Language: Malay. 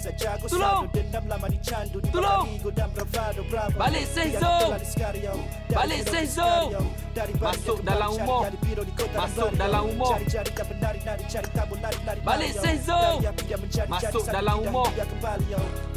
Tolong! Tolong! Balik Senzo! Balik Senzo! Masuk dalam umur! Masuk dalam umur! Balik Senzo! Masuk dalam umur!